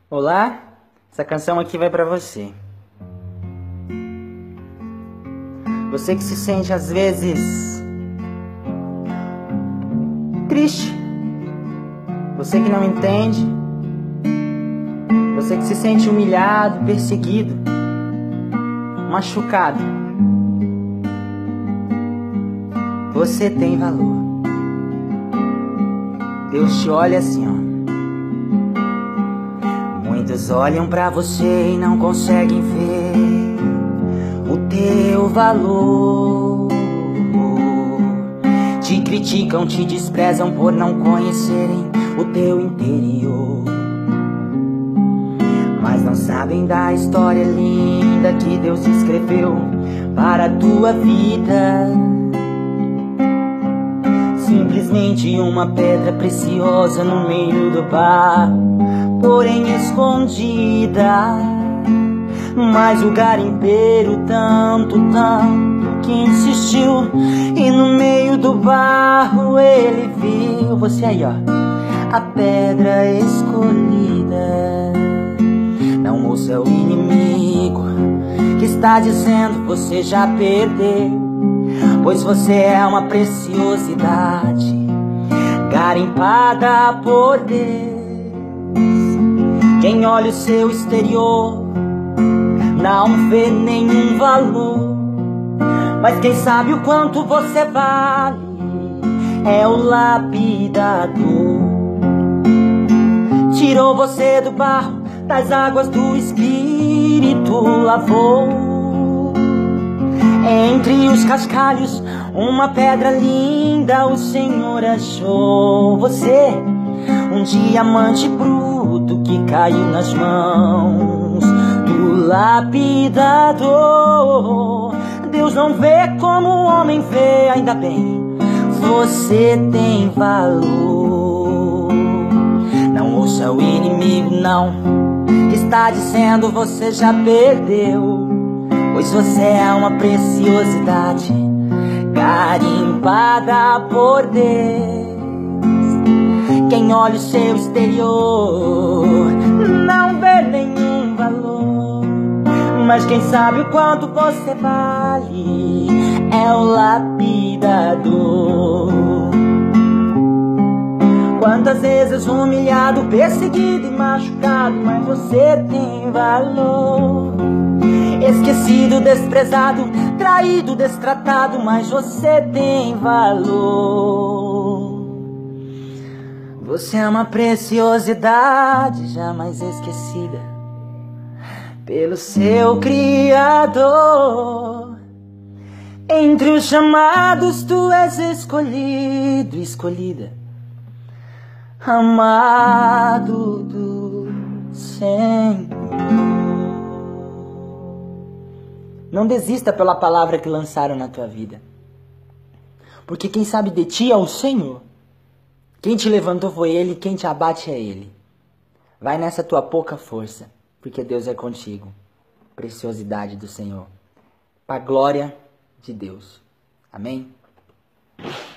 Olá, essa canção aqui vai pra você. Você que se sente às vezes triste, você que não entende, você que se sente humilhado, perseguido, machucado. Você tem valor. Deus te olha assim, ó. Muitos olham pra você e não conseguem ver o teu valor. Te criticam, te desprezam por não conhecerem o teu interior. Mas não sabem da história linda que Deus escreveu para a tua vida. Simplesmente uma pedra preciosa no meio do bar, porém escondida. Mas o garimpeiro tanto que insistiu, e no meio do barro ele viu você aí, ó, a pedra escolhida. Não ouça o inimigo que está dizendo você já perdeu, pois você é uma preciosidade garimpada por Deus. Quem olha o seu exterior não vê nenhum valor, mas quem sabe o quanto você vale é o lapidador. Tirou você do barro, das águas do Espírito lavou. Entre os cascalhos, uma pedra linda o Senhor achou. Você, um diamante bruto que caiu nas mãos do lapidador. Deus não vê como o homem vê, ainda bem, você tem valor. Não ouça o inimigo, não, que está dizendo você já perdeu, pois você é uma preciosidade garimpada por Deus. Quem olha o seu exterior não vê nenhum valor, mas quem sabe o quanto você vale é o lapidador. Quantas vezes humilhado, perseguido e machucado, mas você tem valor. Esquecido, desprezado, traído, destratado, mas você tem valor. Você é uma preciosidade jamais esquecida pelo seu Criador. Entre os chamados tu és escolhido, escolhida, amado do Senhor. Não desista pela palavra que lançaram na tua vida, porque quem sabe de ti é o Senhor. Quem te levantou foi Ele, quem te abate é Ele. Vai nessa tua pouca força, porque Deus é contigo. Preciosidade do Senhor, para a glória de Deus. Amém?